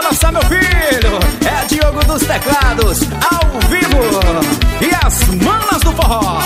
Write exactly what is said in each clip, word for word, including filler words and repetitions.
balançar, meu filho. É Diogo dos teclados, ao vivo. E as manas do forró.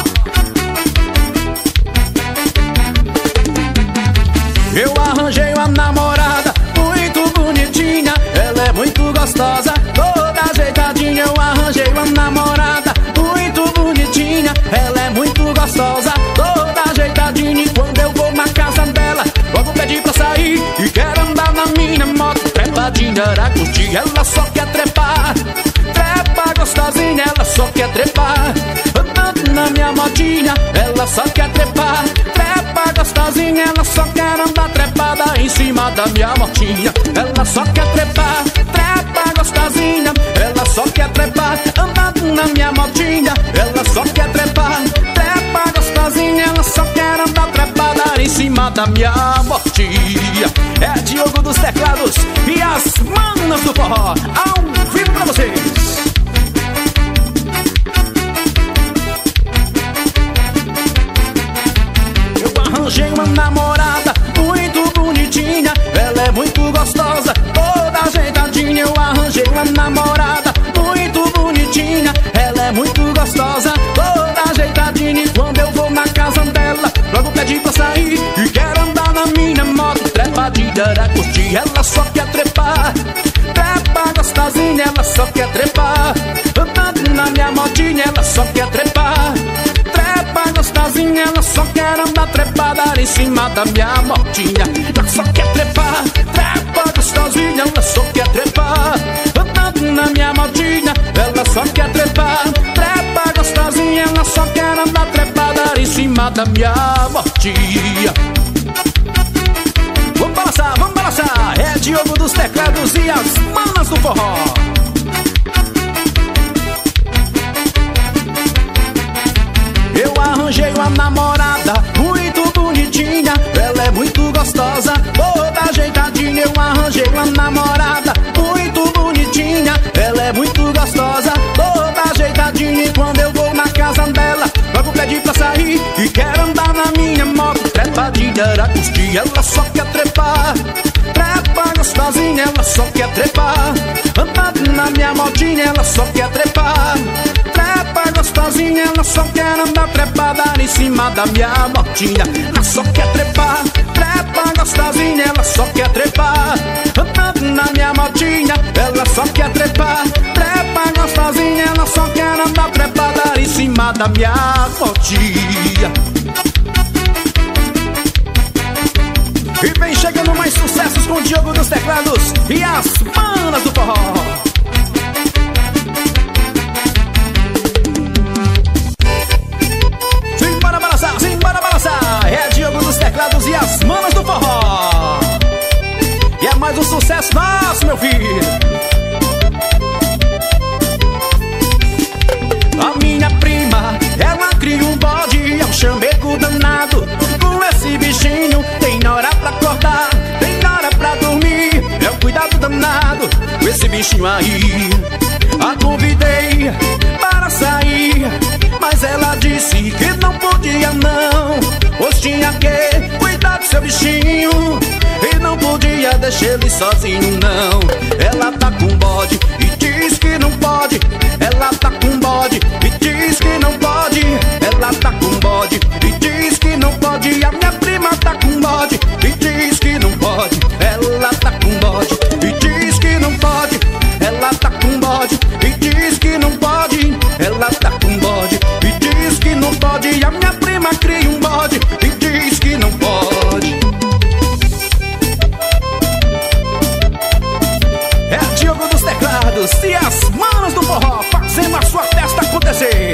Eu arranjei uma namorada muito bonitinha, ela é muito gostosa, toda ajeitadinha. Eu arranjei uma namorada muito bonitinha, ela é muito gostosa, toda ajeitadinha. E quando eu vou na casa dela, logo pedi pra sair e quero andar na minha moto trepadinha, era curtir, ela só quer trepar. Trepa gostosinha, ela só quer trepar. Andando na minha motinha, ela só quer trepar. Trepa gostosinha, ela só quer andar trepada em cima da minha motinha. Ela só quer trepar. Trepa gostosinha, ela só quer trepar. Andando na minha motinha, ela só quer trepar. Trepa gostosinha, ela só quer andar trepada em cima da minha motinha. É Diogo dos teclados e as manas do forró, ao vivo pra vocês. Arranjei uma namorada muito bonitinha, ela é muito gostosa, toda ajeitadinha. Eu arranjei uma namorada muito bonitinha, ela é muito gostosa, toda ajeitadinha. E quando eu vou na casa dela, logo pedi pra sair e quero andar na minha moto trepadinha, era curtir, ela só quer trepar. Trepa gostosinha, ela só quer trepar. Andando na minha motinha, ela só quer trepar. Trepa gostosinha, ela só quer andar trepada em cima da minha motinha. Ela só quer trepar. Trepa gostosinha, ela só quer trepar. Andando na minha motinha, ela só quer trepar. Trepa gostosinha, ela só quer andar trepada em cima da minha motinha. Vamos balançar, vamos balançar. É Diogo dos teclados e as manas do forró. Eu arranjei uma namorada muito bonitinha, ela é muito gostosa, toda ajeitadinha. Eu arranjei uma namorada muito bonitinha, ela é muito gostosa, toda ajeitadinha. E quando eu vou na casa dela, logo pedi pra sair e quero andar na minha moto trepadinha, era curtir, ela só quer trepar. Trepa gostosinha, ela só quer trepar. Andando na minha motinha, ela só quer trepar. Trepa gostosinha, ela só quer andar trepada em cima da minha motinha. Ela só quer trepar. Trepa gostosinha, ela só quer trepar. Andando na minha motinha, ela só quer trepar. Trepa gostosinha, ela só quer andar trepada em cima da minha motinha. E vem chegando mais sucessos com o Diogo dos teclados e as manas do forró. Simbora balançar, simbora balançar. É Diogo dos teclados e as manas do forró. E é mais um sucesso nosso, meu filho. A minha prima, ela cria um bode, é um chamego danado. Com esse bichinho tem hora pra acordar, tem hora pra dormir, é um cuidado danado com esse bichinho aí. A convidei para sair, mas ela disse que não podia não, pois tinha que cuidar do seu bichinho e não podia deixar ele sozinho não. Ela tá com bode e diz que não pode. Ela tá com bode e diz que não pode. Ela tá com bode e diz que não pode. A minha prima tá com bode e diz que não pode. Ela tá com bode e diz que não pode. Ela tá com bode e diz que não pode. Ela tá com bode e diz que não pode. A minha prima cria um bode e diz que não pode. É Diogo dos teclados e as manas do forró fazendo a sua festa acontecer.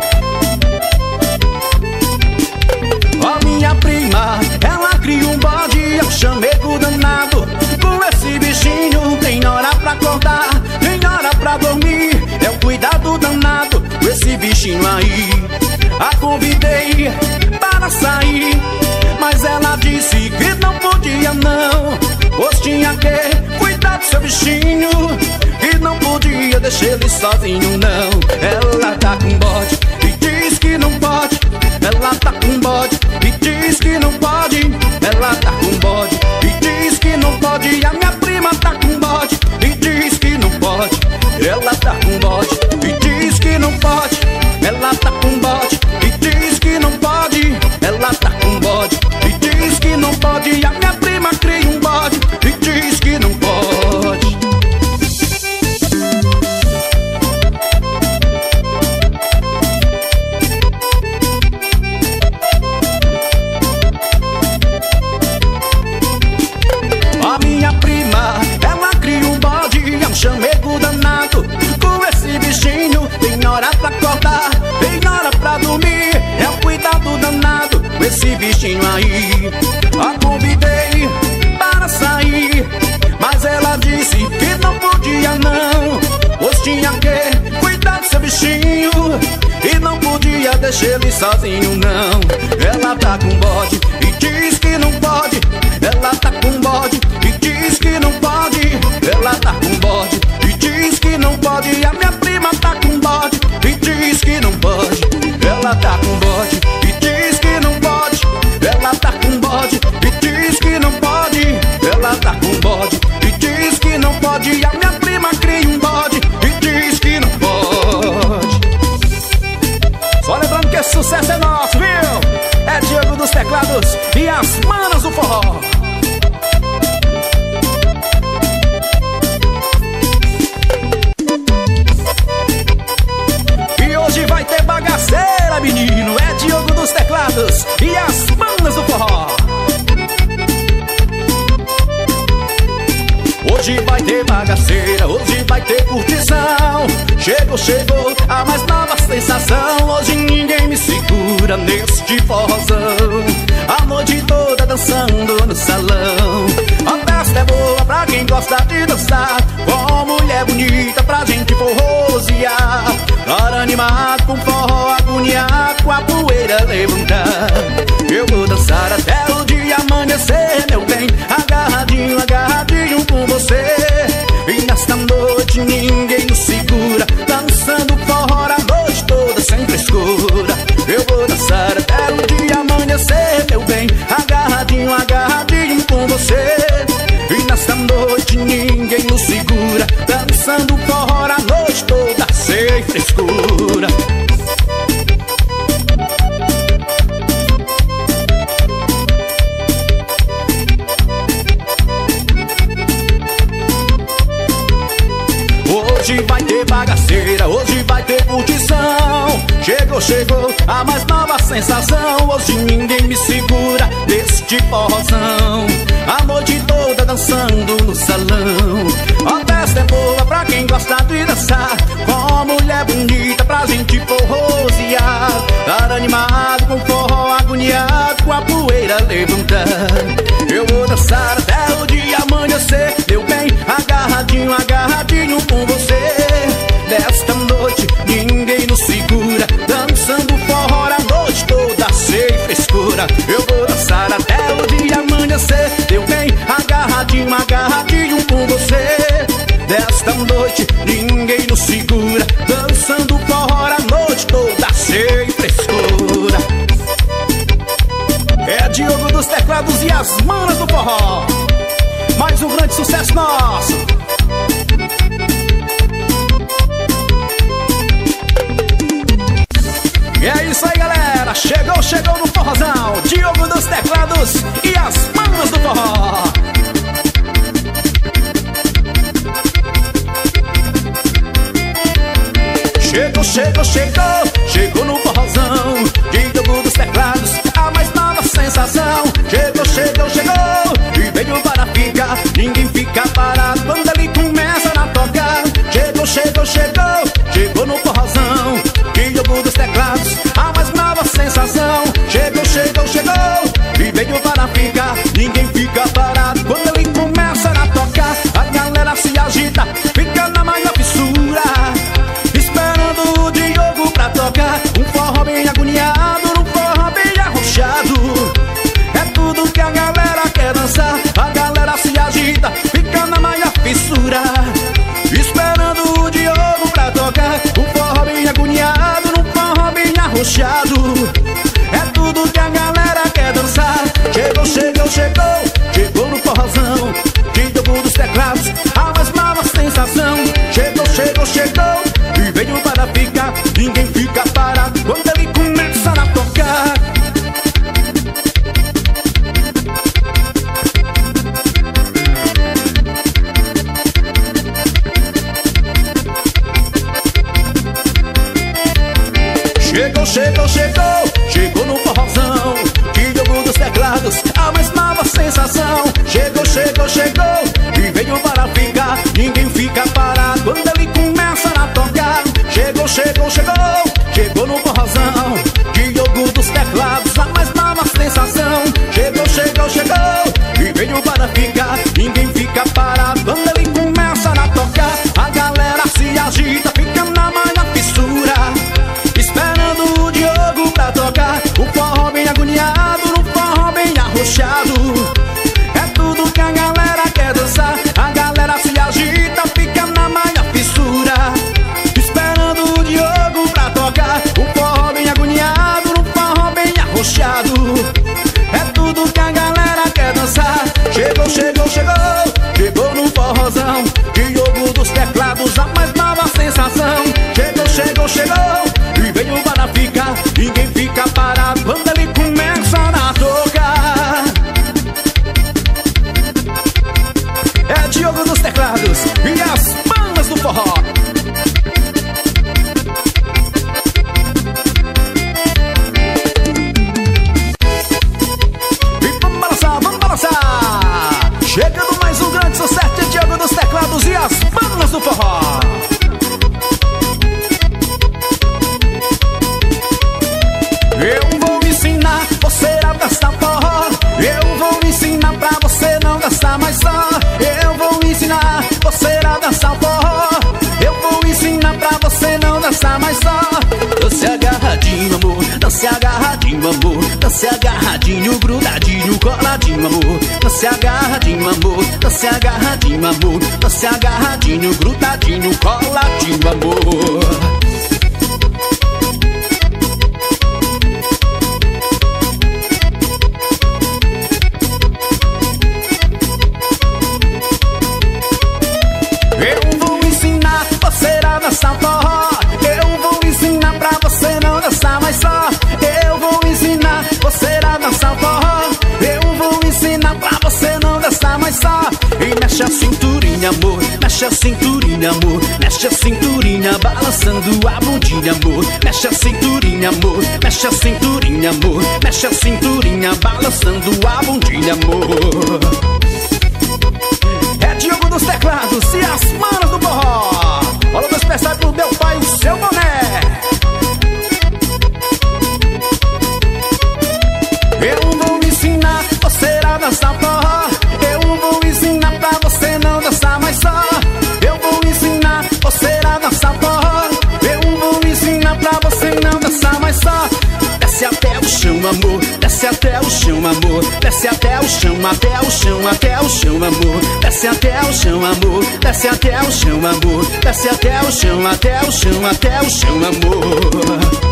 A minha prima, ela cria um bode, é um chamego danado. Com esse bichinho tem hora pra acordar, tem hora pra dormir, é um cuidado danado com esse bichinho aí. A convidei para sair, mas ela disse que não podia não, pois tinha que cuidar do seu bichinho e não podia deixar ele sozinho não. Ela tá com bode e diz que não pode. Ela tá com bode e diz que não pode. Ela tá com bode e diz que não pode. A minha prima tá com bode e diz esse bichinho aí. A convidei para sair, mas ela disse que não podia não, pois tinha que cuidar do seu bichinho e não podia deixar ele sozinho não. Ela tá com bode e diz que não pode. Ela tá com bode e diz que não pode. Ela tá com bode e diz que não pode. A minha prima tá com bode e diz que não pode. Ela tá com bode e diz que não pode. Ela tá com bode e diz que não pode. Ela tá com bode e diz que não pode. A minha prima cria um bode e diz que não pode. Só lembrando que esse sucesso é nosso, viu? É Diogo dos Teclados e as manas do forró. E hoje vai ter bagaceira, menino. É Diogo dos Teclados e as manas do forró. Hoje vai ter bagaceira, hoje vai ter curtição. Chegou, chegou a mais nova sensação. Hoje ninguém me segura neste forrozão. A noite toda dançando no salão. A festa é boa pra quem gosta de dançar, com mulher bonita pra gente forrosear. Cara animado com forró, agoniado com a poeira levantar. Eu vou dançar até o dia amanhecer, meu bem, agarradinho, agarradinho com você. E nesta noite ninguém nos segura, dançando forró a noite toda sem frescura. Eu vou dançar até o dia amanhecer, meu bem, agarradinho, agarradinho com você. E nesta noite ninguém nos segura, dançando forró a noite toda sem frescura. Hoje vai ter bagaceira, hoje vai ter curtição. Chegou, chegou a mais nova sensação. Hoje ninguém me segura deste forrozão. A noite toda dançando no salão. A festa é boa pra quem gosta de dançar, com mulher bonita pra gente forrosear. Cara animado com forró, agoniado com a poeira levantar. Eu vou dançar até o dia amanhecer, meu bem, agarradinho, agarradinho com você. Desta noite ninguém nos segura, dançando forró a noite toda sem frescura. Eu vou dançar até o dia amanhecer, meu bem, agarradinho, agarradinho com você. Desta noite ninguém nos segura, dançando forró a noite toda sem frescura. É Diogo dos Teclados e as manas do forró. Mais um grande sucesso nosso. E é isso aí, galera. Chegou, chegou no forrozão. Diogo dos Teclados e as manas do forró. Chegou, chegou, chegou, chegou no forrozão. Diogo dos Teclados, a mais nova sensação. Chegou, chegou, chegou e veio para ficar. Ninguém fica parado quando ele começa a tocar. Chegou, chegou, chegou, chegou no forrozão. Diogo dos Teclados, a mais nova sensação. Chegou, chegou, chegou e veio para ficar. Ninguém fica parado quando ele começa a tocar. A galera se agita, fica na maior fissura, esperando o Diogo pra tocar. Um forró bem agoniado, um forró bem arrochado. É tudo que a galera quer dançar. A galera se agita, fica na maior fissura, esperando o Diogo pra tocar. Um forró bem agoniado, um forró bem arrochado. É tudo que a galera quer dançar. Chegou, chegou, chegou, chegou no forrozão. Diogo dos Teclados, a mais nova sensação. Chegou, chegou, chegou e veio para ficar. Ninguém fica parado quando ele começa a tocar. Chegou, chegou, chegou, chegou no forrozão. Diogo dos Teclados, a mais nova sensação. Chegou, chegou, chegou e veio para ficar. Ninguém fica parado quando ele começa a tocar. Chegou, chegou, chegou, chegou no forrozão. Diogo dos Teclados, a mais nova sensação. Diogo dos teclados e as bandas do forró. E vamos balançar, vamos balançar. Chegando mais um grande sucesso de Diogo dos teclados e as bandas do forró. Eu vou ensinar você a dançar forró. Eu vou ensinar pra você não dançar mais só. Eu vou ensinar você a dançar forró. Eu vou ensinar pra você não dançar mais só. Dance agarradinho, amor, dance agarradinho, amor, dance agarradinho, grudadinho, coladinho, amor, dance agarradinho, amor, dance agarradinho, amor, dance agarradinho, grudadinho, coladinho, amor. Eu vou ensinar você a dançar forró. Eu vou ensinar pra você não dançar mais só. Eu vou ensinar você a dançar forró. Eu vou ensinar pra você não dançar mais só. E mexe a cinturinha, amor, mexe a cinturinha, amor, mexe a cinturinha, balançando a bundinha, amor. Mexe a cinturinha, amor, mexe a cinturinha, amor, mexe a cinturinha, balançando a bundinha, amor. É Diogo dos teclados e as manas do forró. Olha o especial pro meu pai, o seu boné. Eu vou ensinar você a dançar forró. Eu vou ensinar pra você não dançar mais só. Eu vou ensinar você a dançar forró. Eu vou ensinar pra você não dançar mais só. Desce até o chão, amor, desce até o chão, amor, desce até o chão, até o chão, até o chão, amor, desce até o chão, amor, desce até o chão, amor, desce até o chão, até o chão, até o chão, amor.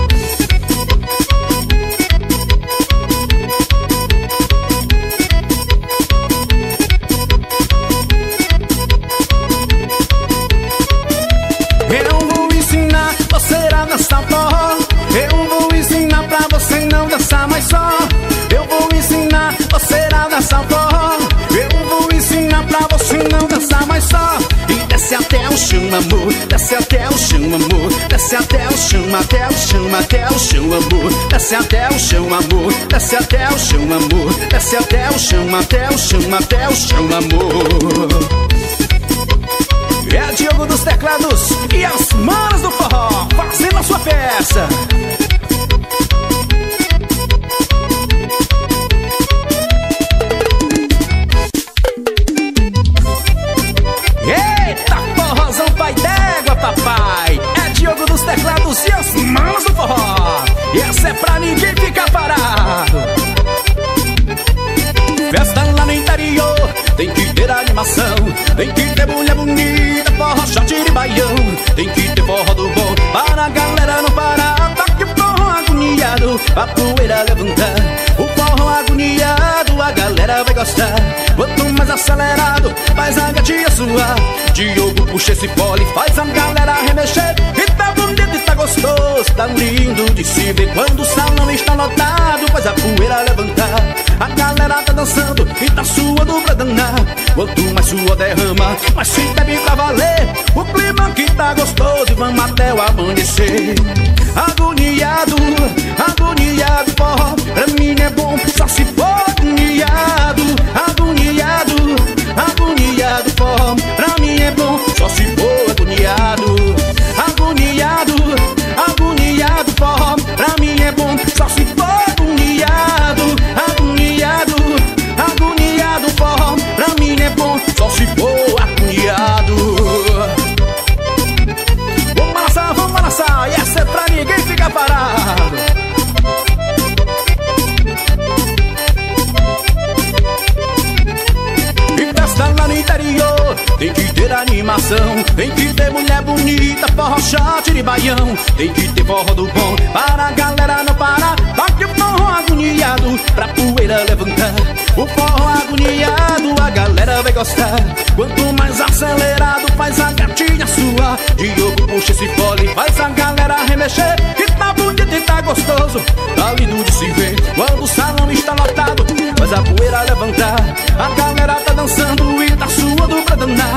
Eu vou ensinar você a dançar forró. Eu vou ensinar pra você não dançar mais só. Eu vou ensinar você a dançar forró. Eu vou ensinar pra você não dançar mais só. E desce até o chão, amor, desce até o chão, amor, desce até o chão, até o chão, até o chão, amor, desce até o chão, amor, desce até o chão, amor, desce até o chão, até o chão, até o chão, amor. É Diogo dos teclados e as manas do forró, fazendo a sua festa. Eita, forrozão pai d'égua, papai. É Diogo dos teclados e as manas do forró. E essa é pra ninguém ficar parado. Festa lá no interior, tem que ter animação, tem que ter mulher bonita, forró, shot de baião. Tem que ter forró do bom, para a galera não parar. Toque o forró agoniado, a poeira levantar. O forró agoniado, a galera vai gostar. Quanto mais acelerado, mais a gatinha suar. Diogo puxa esse pole, faz a galera remexer. E tá bonito e tá gostoso, tá lindo de se ver. Quando o salão está lotado, faz a poeira levantar. A galera tá dançando e tá suando pra danar. Quanto mais sua derrama, mais se bebe pra valer. O clima aqui tá gostoso e vamos até o amanhecer. Agoniado, agoniado, forró, pra mim é bom, só se for agoniado. Agoniado, agoniado, forró, pra mim é bom, só se for agoniado. Agoniado, agoniado, forró, pra mim é bom, só se for agoniado. Agoniado, agoniado, forró, pra mim é bom, só se for agoniado. Vamos balançar, vamos balançar, e essa é pra ninguém ficar parado. E festa lá no interior, tem que ter animação, tem que ter mulher bonita, forró, shot de baião. Tem que ter forró do bom, para a galera não parar. Toque o forró agoniado, pra poeira levantar. O forró agoniado, a galera vai gostar. Quanto mais acelerado, faz a gatinha suar. Diogo puxa esse fole, faz a galera remexer. E tá bonito e tá gostoso, tá lindo de se ver. Quando o salão está lotado, faz a poeira levantar. A galera tá dançando e tá suando pra danar.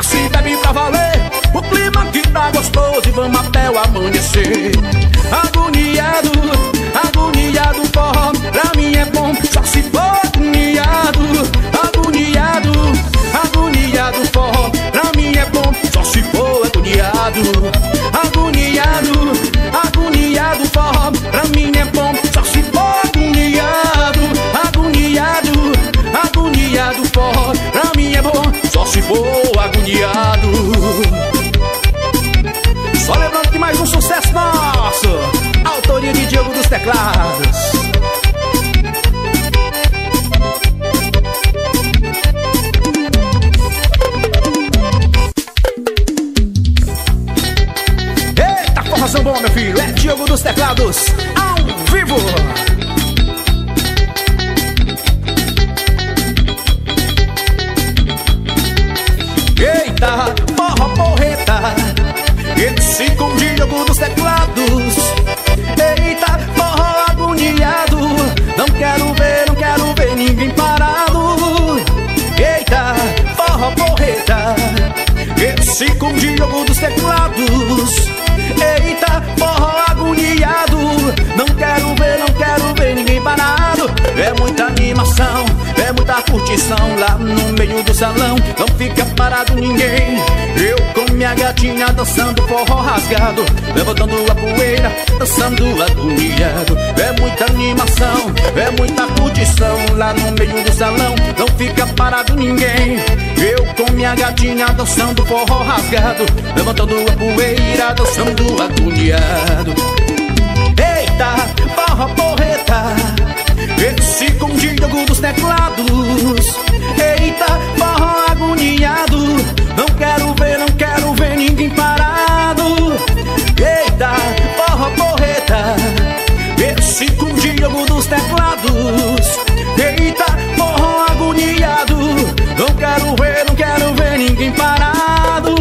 se bebe pra valer. O clima que tá gostoso e vamos até o amanhecer. Agoniado, agoniado, forró pra mim é bom, só se for agoniado. Agoniado, agoniado, forró pra mim é bom, só se for agoniado. Agoniado, agoniado, forró pra mim é bom, só se for agoniado. Agoniado, agoniado, forró pra mim é bom, só se for agoniado. Só lembrando que mais um sucesso nosso, autoria de Diogo dos Teclados. Eita, forrozão bom, meu filho, é Diogo dos Teclados, ao vivo. Eita, forró porreta, esse com Diogo dos Teclados. Eita, forró agoniado, não quero ver, não quero ver ninguém parado. Eita, forró porreta, esse com Diogo dos Teclados. Eita, forró agoniado, não quero ver, não quero ver ninguém parado. É muita animação, é muita curtição lá no meio do salão, não fica parado ninguém. Eu com minha gatinha dançando forró rasgado, levantando a poeira, dançando agoniado. É muita animação, é muita curtição lá no meio do salão, não fica parado ninguém. Eu com minha gatinha dançando forró rasgado, levantando a poeira, dançando agoniado. Eita, forró porreta, esse com Diogo dos Teclados. Eita, forró agoniado, não quero ver, não quero ver ninguém parado. Eita, forró porreta, esse com Diogo dos Teclados. Eita, forró agoniado, não quero ver, não quero ver ninguém parado.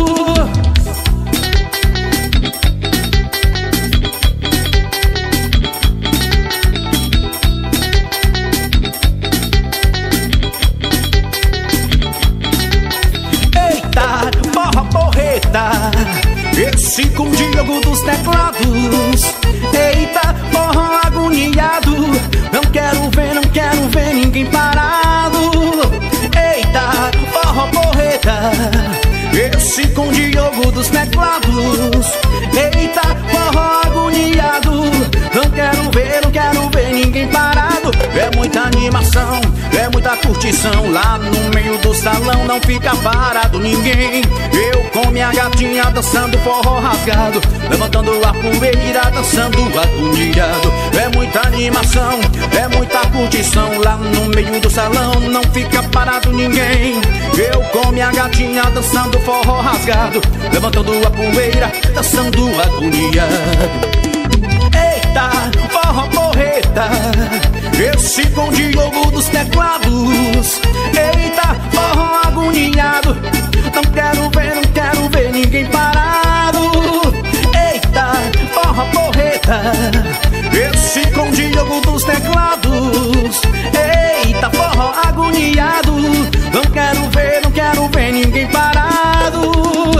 Esse com Diogo dos Teclados. Eita, forró agoniado, não quero ver, não quero ver ninguém parado. Eita, forró porreta, esse com Diogo dos Teclados. Eita, forró agoniado, não quero ver, não quero ver ninguém parado. É muita animação, é muita curtição lá no meio do salão, não fica parado ninguém. Eu com minha gatinha dançando forró rasgado, levantando a poeira, dançando agoniado. É muita animação, é muita curtição lá no meio do salão, não fica parado ninguém. Eu com minha gatinha dançando forró rasgado, levantando a poeira, dançando agoniado. Eita, forró porreta, esse com Diogo dos Teclados. Eita, forró agoniado, não quero ver, não quero ver ninguém parado. Eita, forró porreta, esse com Diogo dos Teclados. Eita, forró agoniado, não quero ver, não quero ver ninguém parado.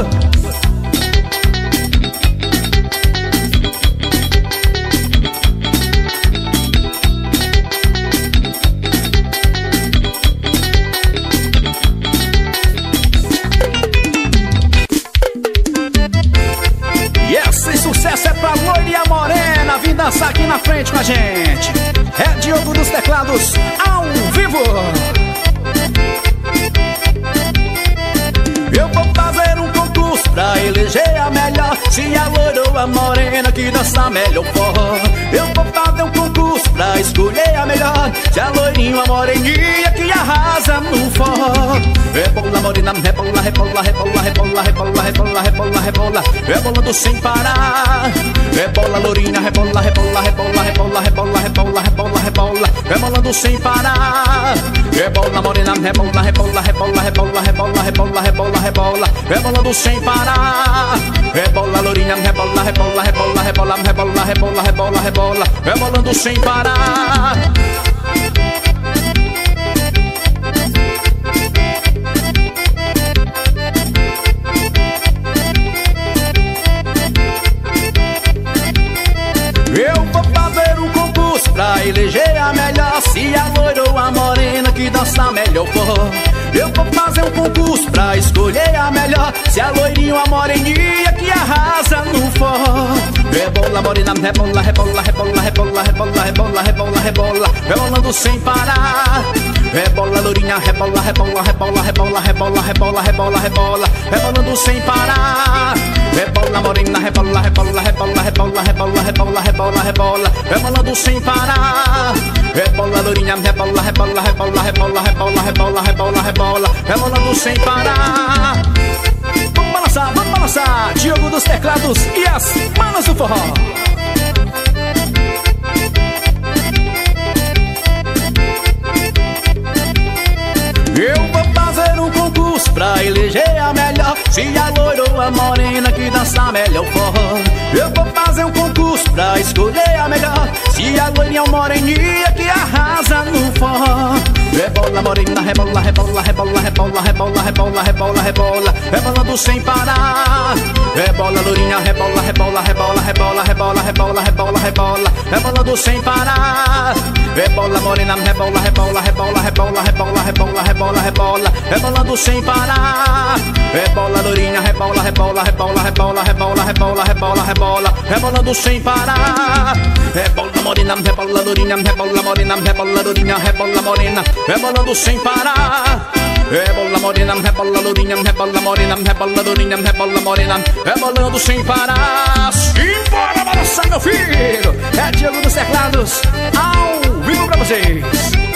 Sucesso é pra loira e a morena, vim dançar aqui na frente com a gente. É Diogo dos Teclados, ao vivo. Eu vou fazer um concurso pra eleger a melhor, se a loira ou a morena que dança melhor forró. Eu vou fazer um concurso pra escolher a melhor, se a loirinha ou a moreninha que arrasa no forró. Rebola morena, rebola, rebola, rebola, rebola, rebola, rebola, rebola, rebola, rebolando sem parar. Rebola lourinha, rebola, rebola, rebola, rebola, rebola, rebola, rebola, rebola, rebolando sem parar. Rebola morena, rebola, rebola, rebola, rebola, rebola, rebola, rebola, rebola, rebolando sem parar. Rebola lourinha, rebola, rebola, rebola, rebola, rebola, rebola, rebola, rebola, rebolando sem parar. melhor forró. Eu vou fazer um concurso pra escolher a melhor. Se a loirinha ou a moreninha que arrasa no forró. Rebola, morena, rebola, rebola, rebola, rebola, rebola, rebola, rebola, rebola, rebolando sem parar. Rebola, lourinha, rebola, rebola, rebola, rebola, rebola, rebola, rebola, rebola, rebolando sem parar. Rebola, morena, rebola, rebola, rebola, rebola, rebola, rebola, rebola, rebola, rebolando sem parar. Rebola, lourinha, rebola, rebola, rebola, rebola, rebola, rebola, rebola, rebola, rebolando sem parar. Vamos balançar, vamos balançar, Diogo dos teclados e as manas do forró. Eu vou fazer um concurso pra eleger a melhor. Se a loira ou a morena que dança melhor forró. Eu vou fazer um concurso pra escolher a melhor. Se a loirinha ou a moreninha que arrasa no forró. Rebola, morena, rebola, rebola, rebola, rebola, rebola, rebola, rebola, rebola, rebolando sem parar. Rebola, lourinha, rebola, rebola, rebola, rebola, rebola, rebola, rebola, rebola, rebolando sem parar. Rebola, morena, rebola, rebola, rebola, rebola, rebola, rebola, rebola, rebola, rebolando sem parar. Rebola, lourinha, rebola, rebola, rebola, rebola, rebola, rebola, rebola, rebola, rebolando sem parar. Rebola, morena, rebola, lourinha, rebola, morena, rebola, lourinha, rebola, morena, rebolando sem parar. Rebola, morena, rebola, lourinha, rebola, morena, rebola, lourinha, rebola, morena, rebolando sem parar. Simbora balançar, meu filho. É Diogo dos teclados ao vivo pra vocês.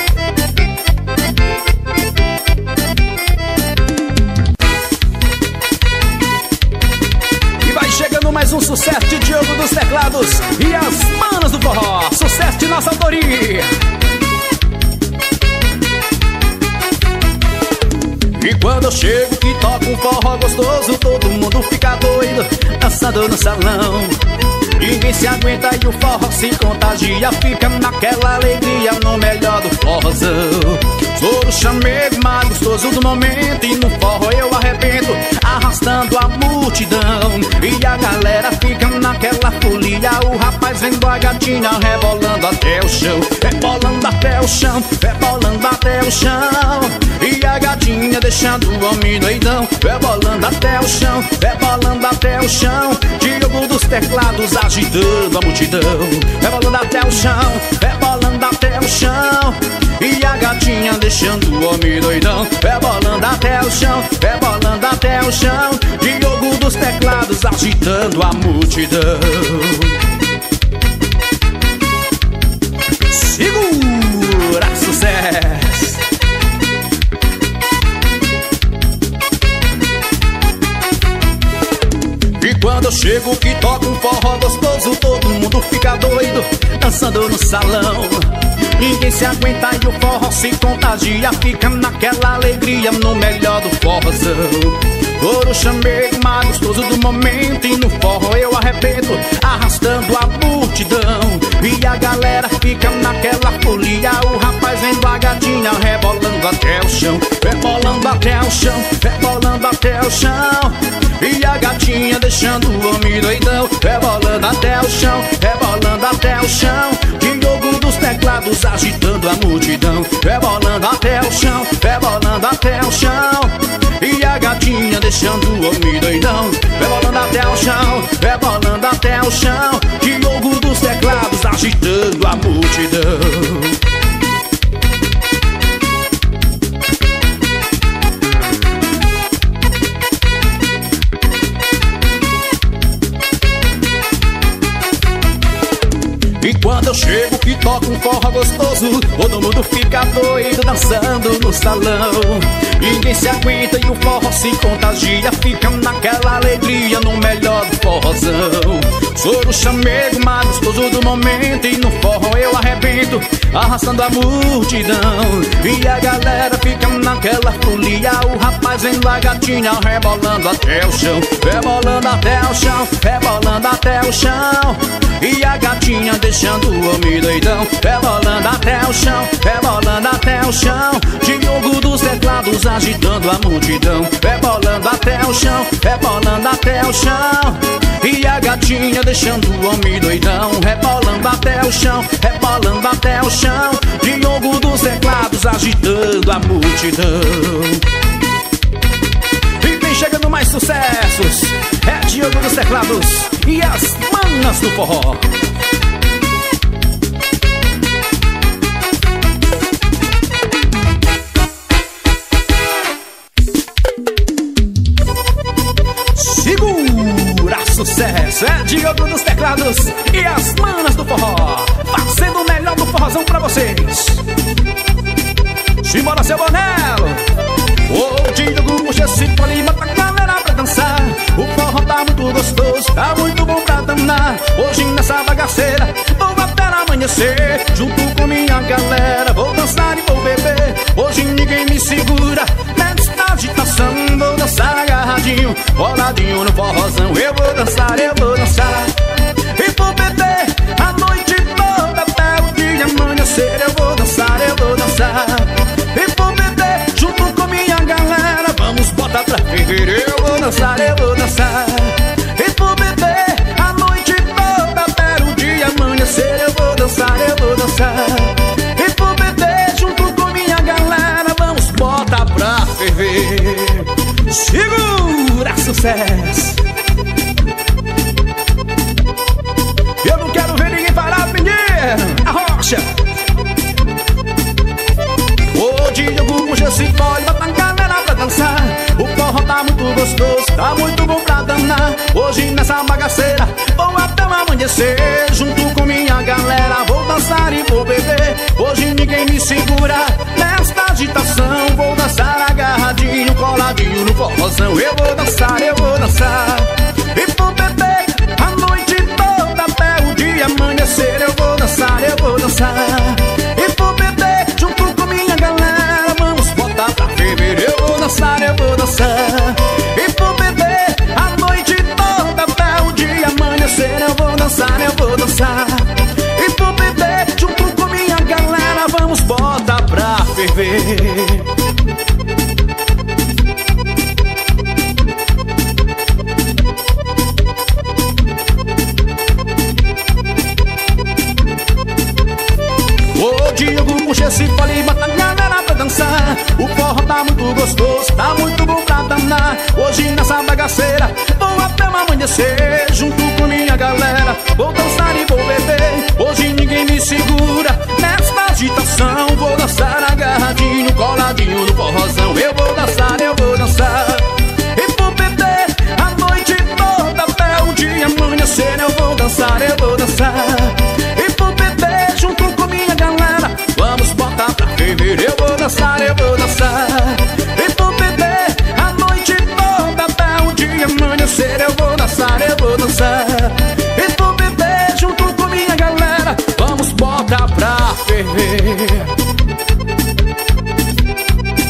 E vai chegando mais um sucesso de Diogo dos teclados e as manas do forró. Sucesso de nossa autoria. E quando eu chego que toco um forró gostoso, todo mundo fica doido, dançando no salão. Ninguém se aguenta e o forró se contagia, fica naquela alegria no melhor do forrozão. Sou o chamego mais gostoso do momento e no forró eu arrebento, arrastando a multidão. E a galera fica naquela folia, o rapaz vendo a gatinha rebolando até o chão. Rebolando até o chão, rebolando até o chão. E a gatinha deixando o homem doidão. Rebolando até o chão, rebolando até o chão. Diogo dos teclados agitando a multidão. Rebolando até o chão, rebolando até o chão. E a gatinha deixando o homem doidão. Rebolando até o chão, rebolando até o chão. Diogo dos teclados agitando a multidão. Segura, sucesso. E quando eu chego que toco um forró gostoso, todo mundo fica doido, dançando no salão. Ninguém se aguenta e o forró se contagia, fica naquela alegria no melhor do forrozão. Ouro chamego mais gostoso do momento e no forró eu arrebento, arrastando a multidão. E a galera fica naquela folia, o rapaz vendo a gatinha rebolando até o chão. Rebolando até o chão, rebolando até o chão. E a gatinha deixando o homem doidão. Rebolando até o chão, rebolando até o chão. Diogo dos teclados agitando a multidão. Rebolando até o chão, rebolando até o chão. E a gatinha deixando o homem doidão. Rebolando até o chão, rebolando até o chão. Diogo dos teclados agitando a multidão. E quando eu chego que toco um forró gostoso, todo mundo fica doido, dançando no salão. Ninguém se aguenta e o forró se contagia, fica naquela alegria no melhor do forrozão. Sou o chamego mais gostoso do momento e no forró eu arrebento, arrastando a multidão. E a galera fica naquela folia, o rapaz vendo a gatinha rebolando até o chão. Rebolando até o chão, rebolando até o chão. E a gatinha deixando o homem doidão. Rebolando até o chão, rebolando até o chão. Diogo dos teclados agitando a multidão. Rebolando até o chão, rebolando até o chão. E a gatinha deixando o homem doidão, rebolando até o chão, rebolando até o chão. Diogo dos teclados agitando a multidão. E vem chegando mais sucessos, é Diogo dos teclados e as manas do forró. Segura sucesso, é Diogo dos teclados e as manas do forró, fazendo o melhor do forrozão pra vocês. Simbora, seu Bonelo. Ô, Diogo, puxa esse pole, bota a galera pra dançar. O forró tá muito gostoso, tá muito bom pra danar. Hoje nessa bagaceira vou até amanhecer, junto com minha galera vou dançar e vou beber. Hoje ninguém me segura nessa agitação, vou dançar agarradinho, coladinho no forrozão. Eu vou dançar, eu vou dançar e vou beber a noite toda até o dia amanhecer. Eu vou dançar, eu vou dançar e vou beber junto com minha galera. Vamos botar pra ferver. Eu vou dançar, eu vou dançar e vou beber a noite toda até o dia amanhecer. Eu vou dançar, eu vou dançar e vou beber junto com minha galera. Vamos botar pra ferver. Segura sucesso. Eu não quero ver ninguém parar, menino. A rocha. Ô, Diogo, puxa esse pole, bota a galera pra dançar. O forró tá muito gostoso, tá muito bom pra danar. Hoje nessa bagaceira vou até o amanhecer, junto com minha galera vou dançar e vou beber. Hoje ninguém me segura nesta agitação, vou dançar agarradinho, coladinho no forrozão. Eu vou dançar, eu vou dançar e vou beber a noite toda até o dia amanhecer. Eu vou dançar, eu vou dançar e vou beber junto com minha galera. Vamos botar pra ferver. Eu vou dançar, eu vou dançar e vou beber a noite toda até o dia amanhecer. Eu vou dançar, eu vou dançar e vou beber junto com minha galera. Vamos botar pra ferver. Ô, Diogo, puxa esse pole, bota a galera pra dançar. O forró tá muito gostoso, tá muito bom pra danar. Hoje nessa bagaceira vou até o amanhecer, junto com minha galera vou dançar e vou beber. Hoje ninguém me segura nesta agitação, vou dançar agarradinho, coladinho no forrozão. Eu vou dançar, eu vou dançar e vou beber a noite toda até o dia amanhecer. Eu vou dançar, eu vou dançar e vou beber junto com minha galera. Vamos botar pra ferver. Eu vou dançar, eu vou dançar e vou beber a noite toda até o dia amanhecer. Eu vou dançar, eu vou dançar e vou beber junto com minha galera. Vamos botar pra ferver.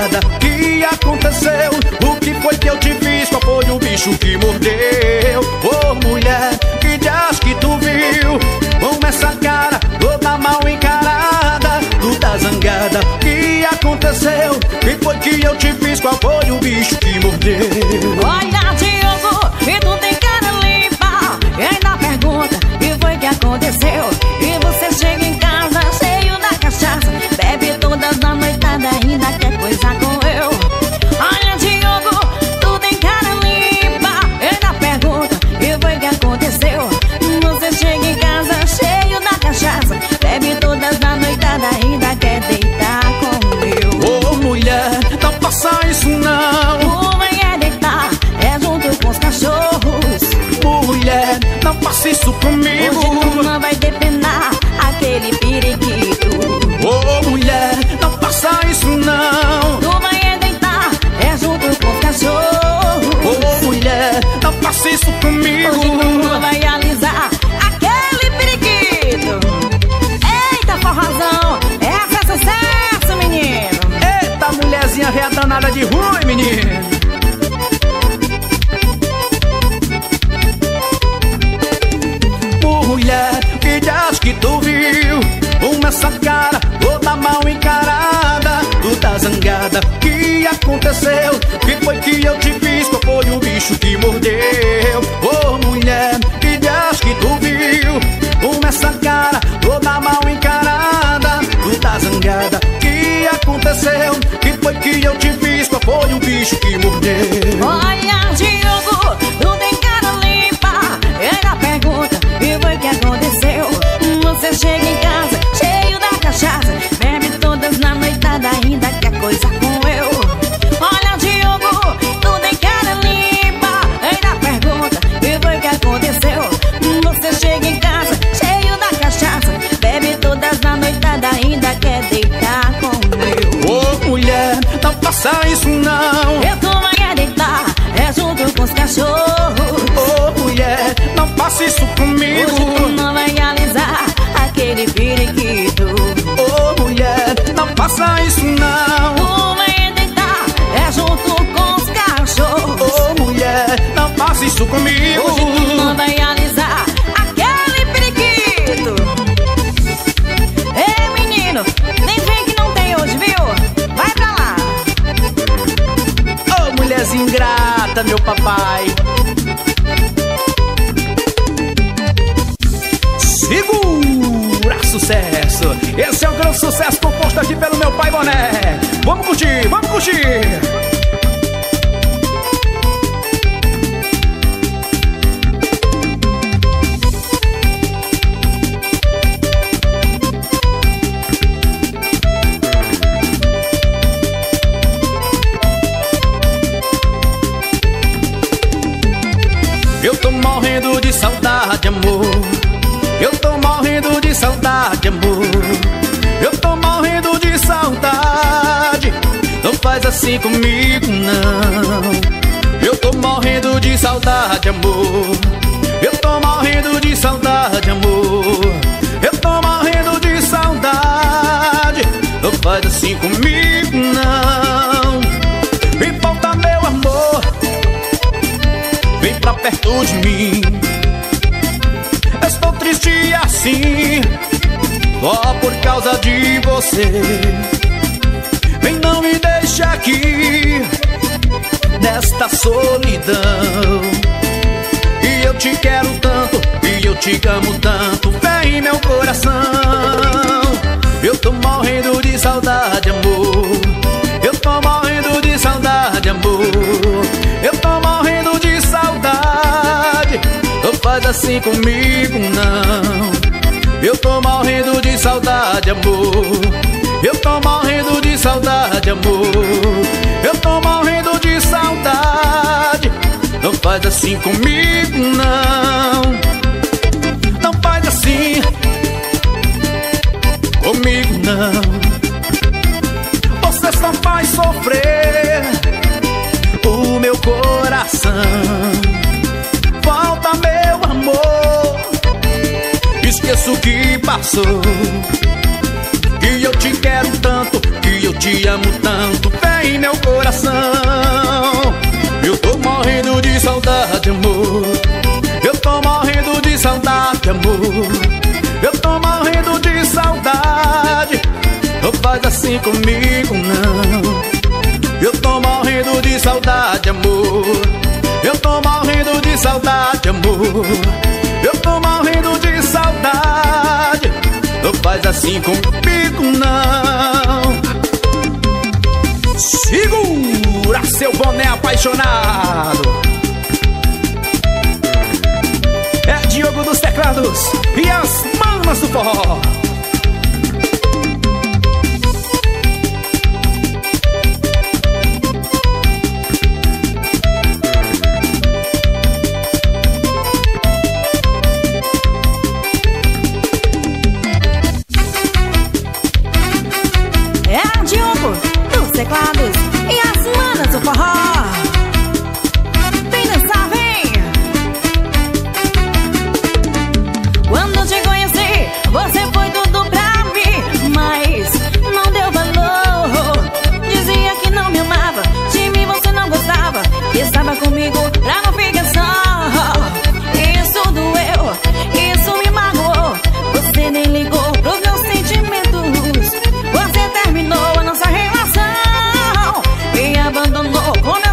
zangada, que aconteceu? O que foi que eu te fiz? Qual foi o bicho que mordeu? Ô oh, mulher, que dias que tu viu? Com essa cara toda mal encarada, tu tá zangada, que aconteceu? Que foi que eu te fiz? Qual foi o bicho que mordeu? Olha, Diogo, e tu tem cara limpa, e ainda pergunta, que foi que aconteceu? E você chega em casa cheio da cachaça, bebe todas na noitada, ainda quer coisa com eu. Olha, Diogo, tu tem cara limpa, e ainda pergunta, que foi que aconteceu? Você chega em casa cheio da cachaça, bebe todas na noitada, ainda quer deitar com eu. Ô oh, mulher, não faça isso não. Tu vai é deitar, é junto com os cachorros. Mulher, não faça isso comigo. Hoje tu não vai depenar aquele periquito. Ô oh, mulher, não faça isso não. Tu vai é deitar, é junto com os cachorros. Ô oh, mulher, não faça isso comigo. Hoje tu não vai alisar aquele periquito. Eita, forrozão, essa é sucesso, menino. Eita, mulherzinha véia danada de ruim, menino. Mulher, que dias que tu viu? Com essa cara toda mal encarada, tu tá zangada, que aconteceu? Que foi que eu te fiz? Qual foi o bicho que mordeu? Ô oh, mulher, que dias que tu viu? Com essa cara toda mal encarada, tu tá zangada, que aconteceu? Que foi que eu te fiz? Qual foi o bicho que mordeu? Olha, Diogo, tu tem cara limpa, e ainda pergunta, que foi que aconteceu? Você chega em casa cheio da cachaça, bebe todas na noitada, ainda quer coisa com eu. Olha, Diogo, tu tem cara limpa, ainda pergunta, que foi que aconteceu? Você chega em casa cheio da cachaça, bebe todas na noitada, ainda quer deitar com eu. Ô oh, mulher, não faça isso não. Eu tô vai deitar, é junto com os cachorros. Ô oh, mulher, não faça isso comigo. Hoje tu não vai alisar aquele periquito. Ô oh, mulher, não faça isso não. Tu vai deitar, é junto com os cachorros. Ô oh, mulher, não faça isso comigo. Hoje tu não vai alisar aquele periquito. Ei, menino, nem vem que não tem hoje, viu? Vai pra lá. Ô oh, mulherzinha ingrata, meu papai. Segura, sucesso. Esse é o grande sucesso composto aqui pelo meu pai Boné. Vamos curtir, vamos curtir. Eu tô morrendo de saudade, amor. Eu tô morrendo de saudade, amor. Eu tô morrendo de saudade. Não faz assim comigo, não. Eu tô morrendo de saudade, amor. Eu tô morrendo de saudade, amor. Eu tô morrendo de saudade. Não faz assim comigo, não. Me falta meu amor, vem pra perto de mim. Estou triste assim, só por causa de você. Vem, não me deixa aqui nesta solidão. E eu te quero tanto, e eu te amo tanto. Vem, meu coração. Eu tô morrendo de saudade, amor. Eu tô morrendo de saudade, amor. Eu tô morrendo de saudade. Não faz assim comigo, não. Eu tô morrendo de saudade, amor. Eu tô morrendo de saudade, amor. Eu tô morrendo de saudade. Não faz assim comigo, não. Não faz assim comigo, não. Você só faz sofrer o meu coração. Falta meu amor, esqueço o que passou. Que eu te quero tanto, que eu te amo tanto. Vem, assim comigo, não. Eu tô morrendo de saudade, amor. Eu tô morrendo de saudade, amor. Eu tô morrendo de saudade. Não faz assim comigo, não. Segura seu boné apaixonado. É Diogo dos teclados e as manas do forró. É Diogo dos teclados e as manas do forró. Vem dançar, vem! Quando te conheci, você foi tudo pra mim, mas não deu valor. Dizia que não me amava, de mim você não gostava, que estava comigo pra não ficar só. Isso doeu, isso me magoou. Você nem ligou pros meus sentimentos. Você terminou a nossa relação, me abandonou com meu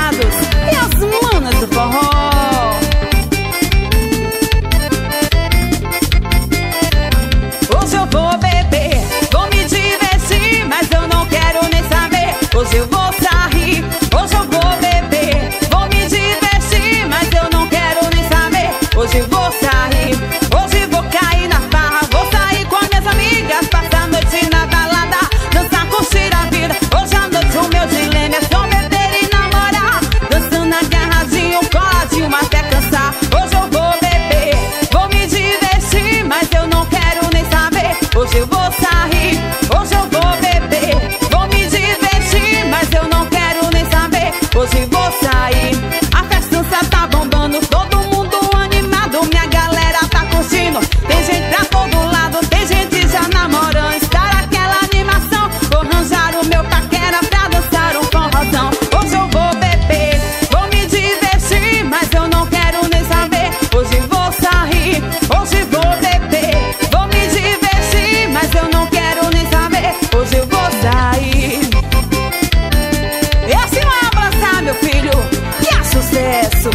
teclados e as manas do forró. Hoje eu vou beber, vou me divertir, mas eu não quero nem saber. Hoje eu vou sair, hoje eu vou beber, vou me divertir, mas eu não quero nem saber. Hoje eu vou sair, hoje vou cair na farra, vou sair com minhas amigas, passar a noite na balada, dançar, curtir a vida. Hoje à noite o meu dilema é só beber e namorar, dançando agarradinho, coladinho até cansar. Hoje eu vou beber, vou me divertir, mas eu não quero nem saber. Hoje eu vou sair, hoje eu vou beber, vou me divertir, mas eu não quero nem saber. Hoje vou sair, a festança tá bombando, todo mundo animado, minha galera tá curtindo. Tem gente pra todo lado, tem gente já namorando, está aquela animação. Vou arranjar o meu paquera pra dançar um forrozão. Hoje eu vou beber, vou me divertir, mas eu não quero nem saber. Hoje vou sair, hoje vou beber, vou me divertir, mas eu não quero nem saber. Hoje eu vou sair. E assim vai abraçar, meu filho, que é sucesso.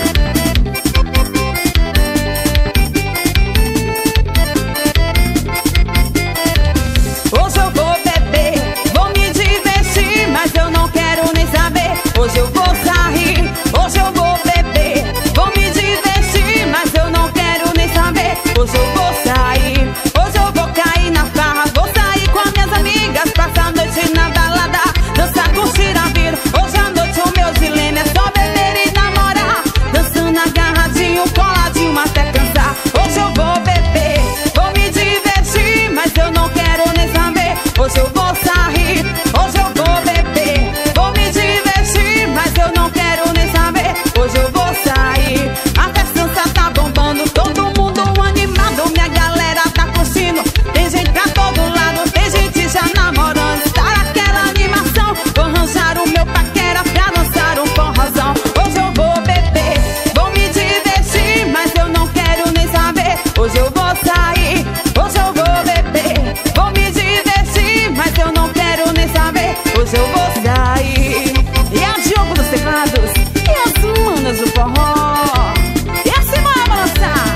Hoje eu vou beber, vou me divertir, mas eu não quero nem saber. Hoje eu vou sair, hoje eu vou beber, vou me divertir, mas eu não quero nem saber. Hoje eu vou sair, hoje eu vou cair na farra, vou sair com as minhas amigas, passar a noite na balada, dançar, curtir a vida. Hoje à noite o meu dilema é só beber e namorar, dançando agarradinho, coladinho até cansar. Hoje eu vou beber, vou me divertir, mas eu não quero nem saber. Hoje eu vou sair, hoje eu vou beber, vou me divertir, mas eu não quero nem saber. Hoje eu vou sair, a festança tá bombando, todo mundo animado, minha galera tá curtindo. Tem gente pra todo lado, tem gente já namorando, está aquela animação. Vou arranjar o meu paquera pra dançar um forrozão. Hoje eu vou beber, vou me divertir, mas eu não quero nem saber. Hoje eu vou sair, hoje eu vou beber, vou me divertir, mas eu não quero nem saber. Hoje eu vou sair. E a Diogo dos teclados e as manas do forró. E assim vai balançar.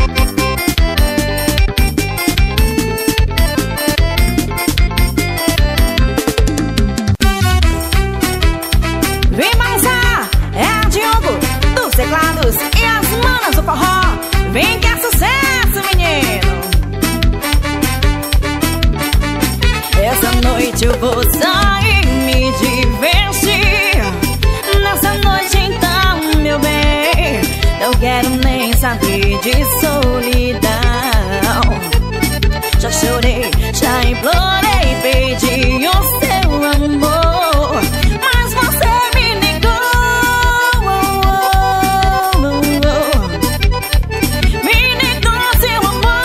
Vem balançar, é a Diogo dos teclados e as manas do forró. Vem que é sucesso, menino. Essa noite eu vou sair, me divertir. Nessa noite então, meu bem, não quero nem saber de solidão. Já chorei, já implorei, pedi o seu amor, mas você me negou. Me negou seu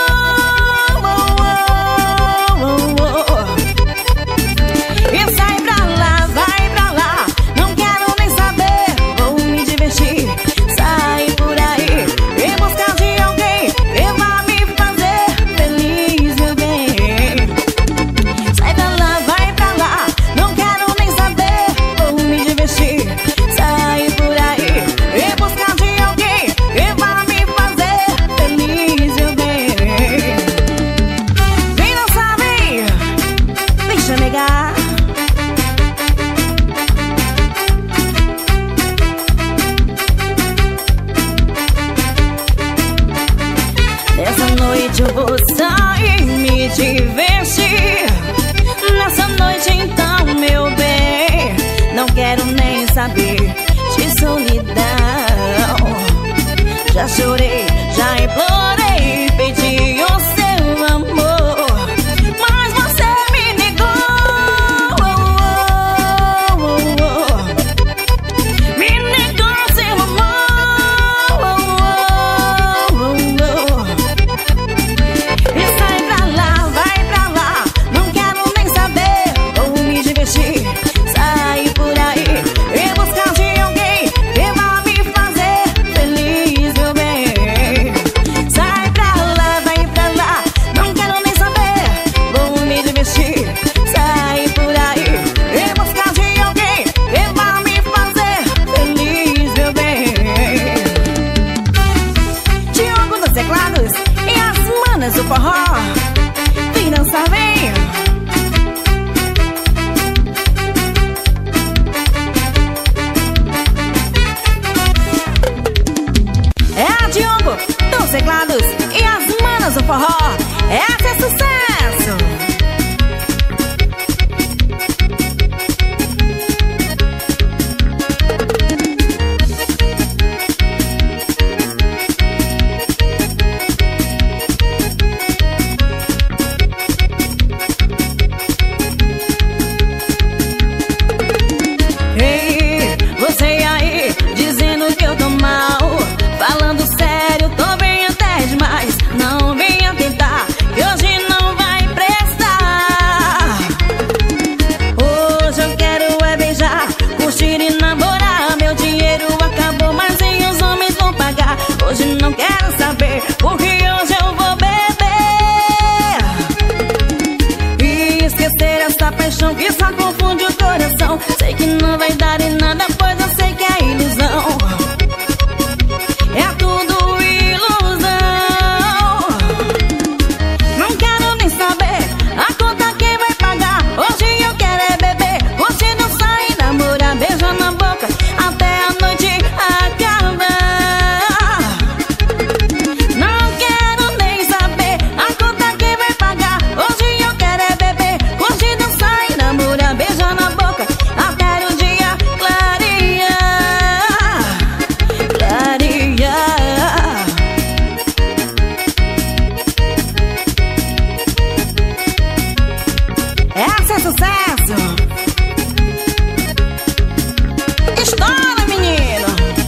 amor. E sai pra lá, vai pra lá, não quero nem saber. Vou me divertir, sair por aí, em busca de alguém que vai me fazer feliz, meu bem. Sai pra lá, vai pra lá, não quero nem saber. Vou me divertir, sair por aí, em busca de alguém que vai me fazer feliz, meu bem. Vem dançar, vem, deixa negar. Nessa noite eu vou sair, me divertir. Nessa noite então, meu bem, não quero nem saber de solidão. Já chorei, já implorei, pedi o seu amor, mas você me negou. Me negou seu amor. E sai pra lá, vai pra lá, não quero nem saber. Vou me divertir, sair por aí, em busca de alguém que vai me fazer feliz, meu bem. Sai forró. Essa é sucesso. Ei, você aí, dizendo que eu tô mal. Falando sério, tô bem até demais. Não venha tentar, que hoje não vai prestar. Hoje eu quero é beijar, curtir e namorar. Meu dinheiro acabou, mas e os homens vão pagar. Hoje não quero saber, porque hoje eu vou beber e esquecer essa paixão que só confunde o coração. Sei que não vai dar em nada, pois eu sei que é ilusão. É tudo ilusão. Não quero nem saber a conta quem vai pagar. Hoje eu quero é beber, curtir, dançar e namorar. Beijar na boca até a noite acabar. Não quero nem saber a conta quem vai pagar. Hoje eu quero é beber, curtir, dançar e namorar. Beijar na boca até o dia clarear. Clarear. Essa é sucesso. Estoura, menino.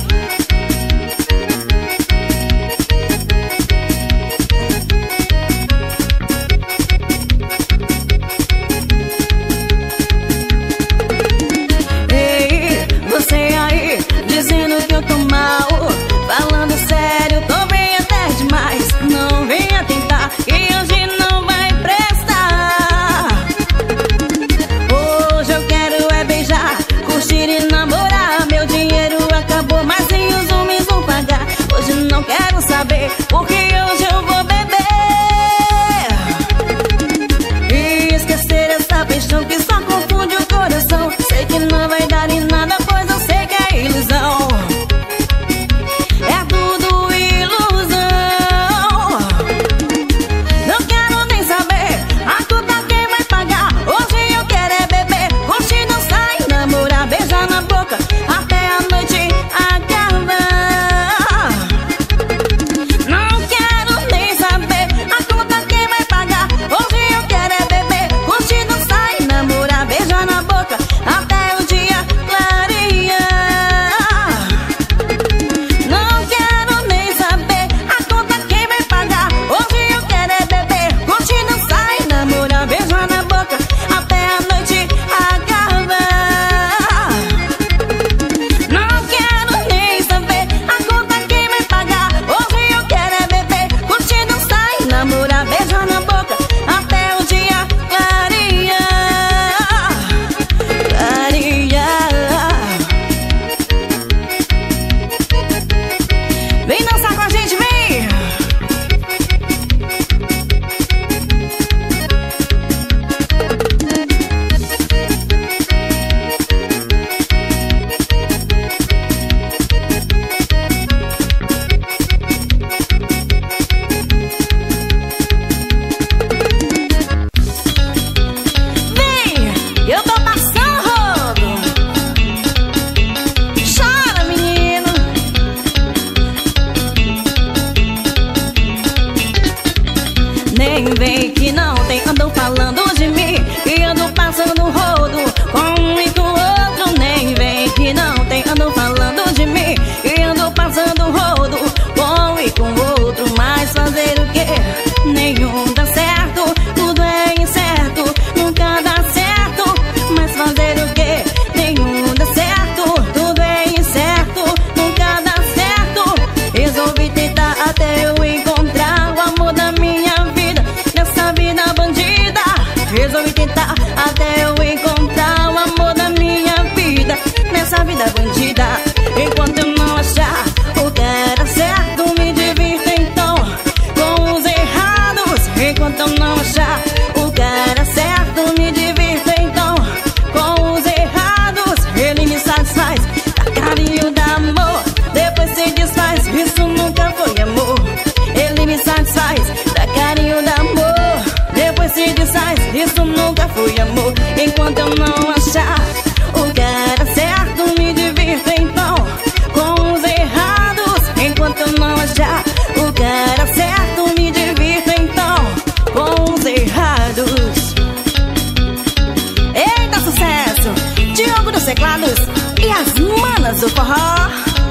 Ei, você aí, dizendo que eu tô mal. Falando sério, tô bem até demais. Não venha tentar, que hoje não vai prestar. Hoje eu quero é beijar, curtir e namorar. Meu dinheiro acabou, mas e os homens vão pagar. Hoje não quero saber, porque hoje eu vou beber e esquecer essa paixão que só confunde o coração. Sei que não vai dar em nada, pois eu sei que é ilusão. É tudo ilusão. Não quero nem saber a conta quem vai pagar. Hoje eu quero é beber, curtir, dançar e namorar. Beijar na boca até a noite acabar. Não quero nem saber a conta quem vai pagar. Hoje eu quero é beber, curtir, dançar e namorar. Beijar na boca até o dia clarear. Não quero nem saber a conta quem vai pagar. Hoje eu quero é beber, curtir, dançar e namorar. Beijar na boca até a noite acabar. Não quero nem saber a conta quem vai pagar. Hoje eu quero é beber, curtir, dançar e namorar. Beijar na boca até o dia clarear. Clarear. Vem dançar com a gente, vem. Vem, eu tô passando rodo. Chora, menino. Nem vem que não tem, andam falando de mim e ando passando rodo com um e com outro. Nem vem que não tem, andam falando de mim e ando passando rodo com um e com outro. Mas fazer o quê? Nenhum dá certo, tudo é incerto, nunca dá certo. Mas fazer o quê? Nenhum dá certo, tudo é incerto, nunca dá certo. Resolvi tentar até eu encontrar o amor da minha vida, nessa vida bandida. Resolvi tentar até eu encontrar o amor da minha vida, nessa vida bandida. isso nunca foi amor. Enquanto eu não achar o cara certo, me divirto então com os errados. Enquanto eu não achar o cara certo, me divirto então com os errados. Eita, sucesso! Diogo dos teclados e as manas do forró.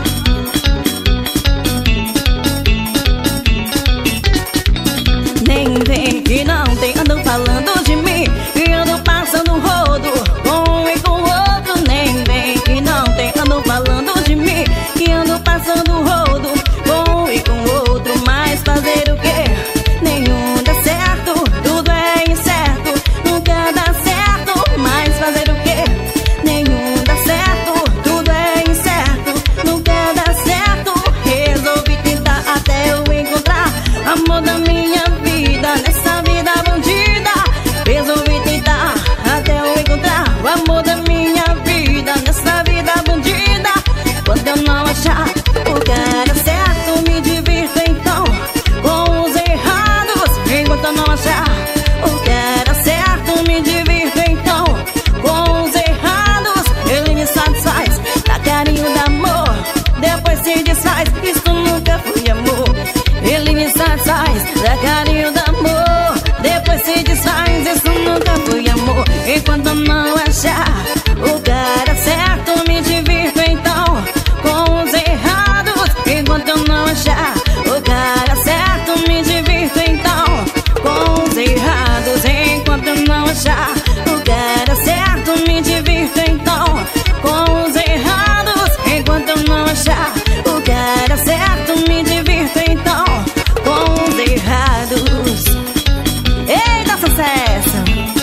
Nem vem que não tem, andam falando de mim e ando passando um rodo com um e com o outro. Nem vem que não tem, andam falando de mim e ando passando um rodo com um e com o outro. Mas fazer o quê? Nenhum dá certo, tudo é incerto, nunca dá certo. Mas fazer o quê? Nenhum dá certo, tudo é incerto, nunca dá certo. Resolvi tentar até eu encontrar amor da minha vida nessa vida bandida. Resolvi tentar até eu encontrar o amor da minha vida nessa vida bandida. Quando eu não achar o cara certo, me divirto então com os errados. Enquanto eu não achar o cara certo, me divirto então com os errados. Ele me satisfaz, dá carinho, dá amor, depois se desfaz, isso nunca foi amor. Ele me satisfaz, dá carinho, dá amor, depois se desfaz, isso nunca foi amor. Enquanto eu não achar o cara certo, me divirto então com os errados. Enquanto eu não achar o cara certo, me divirto então com os errados. Enquanto eu não achar o cara certo, me divirto então com os errados. Enquanto eu não achar o cara certo, me divirto então com os errados. Eita, sucesso!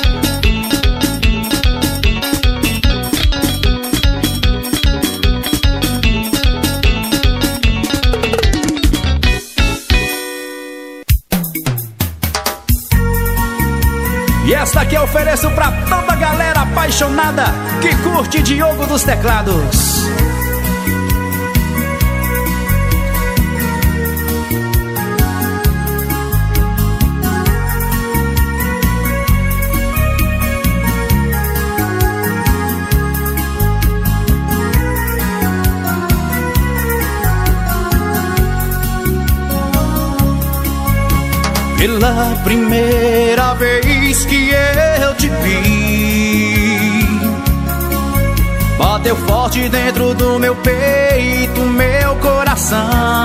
E esta aqui eu ofereço pra toda a galera apaixonada que curte Diogo dos teclados. Pela primeira vez que eu te vi, bateu forte dentro do meu peito, meu coração.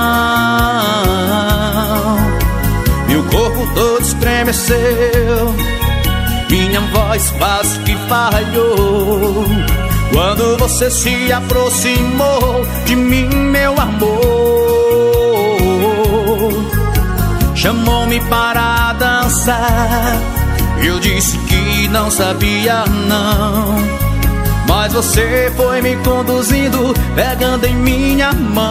Meu corpo todo estremeceu, minha voz quase que falhou quando você se aproximou de mim, meu amor. Chamou-me para dançar, eu disse que não sabia não, mas você foi me conduzindo, pegando em minha mão.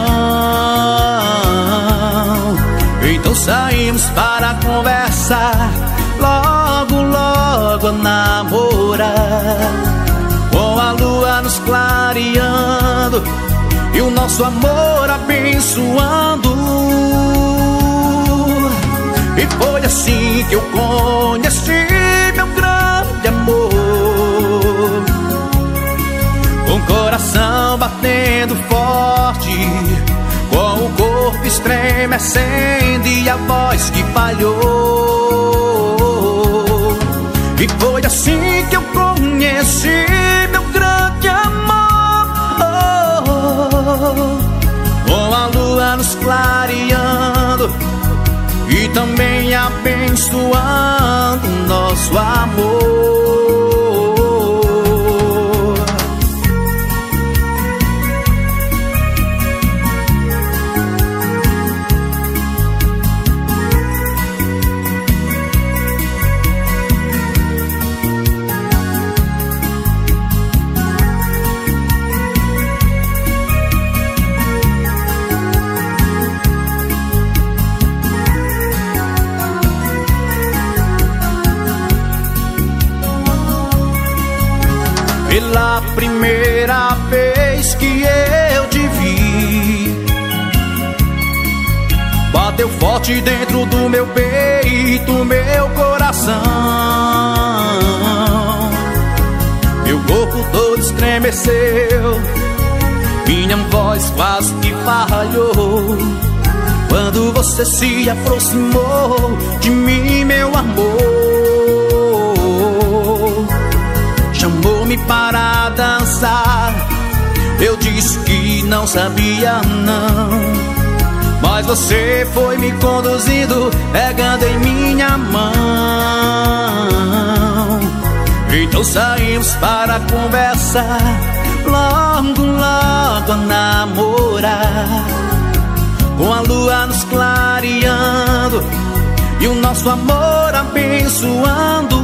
Então saímos para conversar, logo, logo a namorar, com a lua nos clareando e o nosso amor abençoando. E foi assim que eu conheci meu grande amor, com o coração batendo forte, com o corpo estremecendo e a voz que falhou. E foi assim que eu conheci meu grande amor, com a lua nos clareando e também abençoando nosso amor. Pela primeira vez que eu te vi, bateu forte dentro do meu peito, meu coração. corpo todo estremeceu, minha voz quase que falhou quando você se aproximou de mim, meu amor. Chamou-me para dançar, eu disse que não sabia não, mas você foi me conduzindo, pegando em minha mão. Então saímos para conversar, logo, logo a namorar, com a lua nos clareando e o nosso amor abençoando.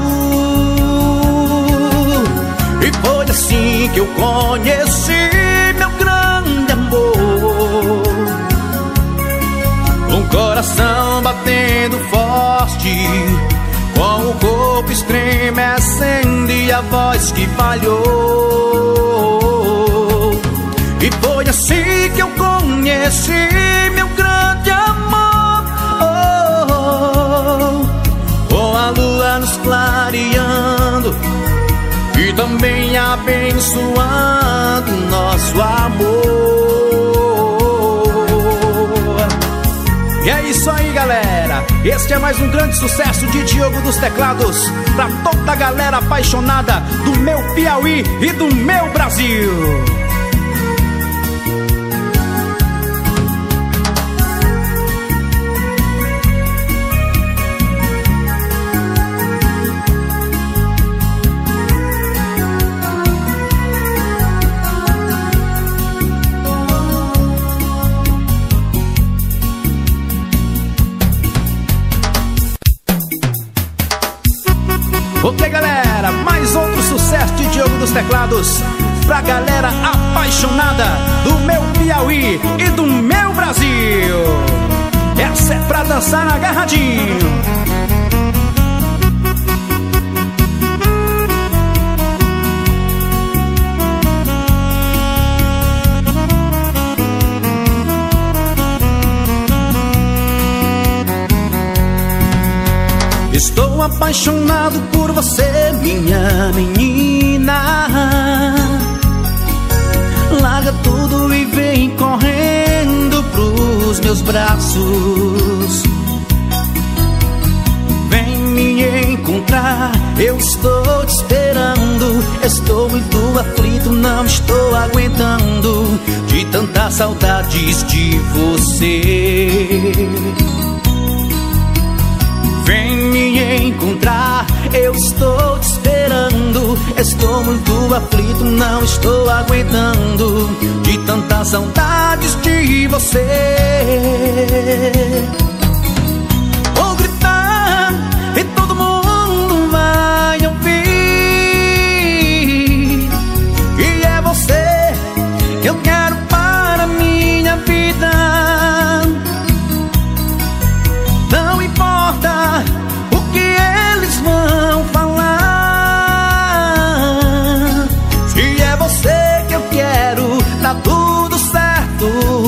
E foi assim que eu conheci meu grande amor, com o coração batendo forte, com o corpo estremecendo e a voz que falhou. E foi assim que eu conheci meu grande amor, oh, oh, com a lua nos clareando e também abençoando nosso amor. E é isso aí, galera, este é mais um grande sucesso de Diogo dos Teclados, pra toda a galera apaixonada do meu Piauí e do meu Brasil. Ok, galera, mais outro sucesso de Diogo dos Teclados pra galera apaixonada do meu Piauí e do meu Brasil. Essa é pra dançar agarradinho. Estou apaixonado por você, minha menina. Larga tudo e vem correndo pros meus braços. Vem me encontrar, eu estou te esperando. Estou muito aflito, não estou aguentando de tantas saudades de você. Vem me encontrar, eu estou te esperando. Estou muito aflito, não estou aguentando de tantas saudades de você. Vou gritar e todo mundo vai ouvir que é você que eu quero para minha vida. Não importa o que eles vão falar, se é você que eu quero, tá tudo certo.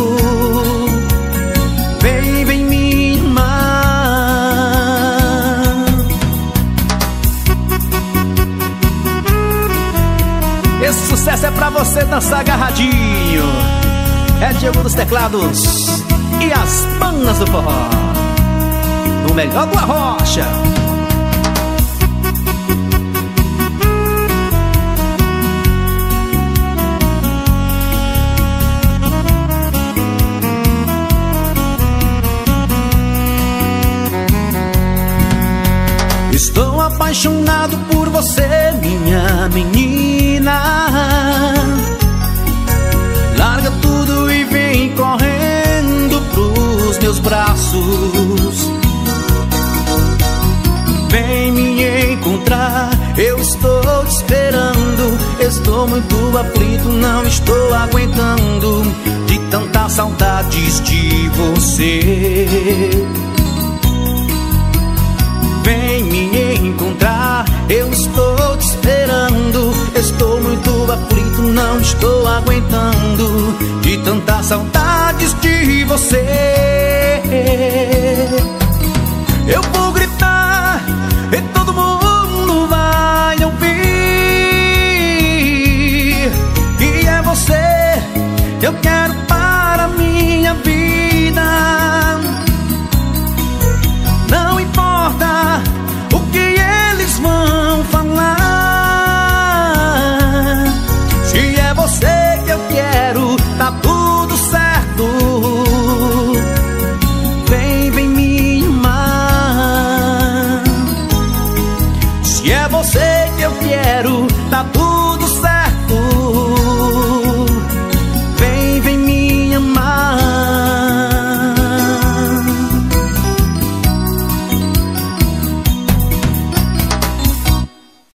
Vem, vem me amar. Esse sucesso é pra você dançar agarradinho. É Diogo dos Teclados e as bandas do forró, o melhor do Arrocha. Estou apaixonado por você, minha menina. Larga tudo e vem correndo pros meus braços. Vem me encontrar, eu estou te esperando. Estou muito aflito, não estou aguentando de tantas saudades de você. Vem me encontrar, eu estou te esperando. Estou muito aflito, não estou aguentando de tantas saudades de você.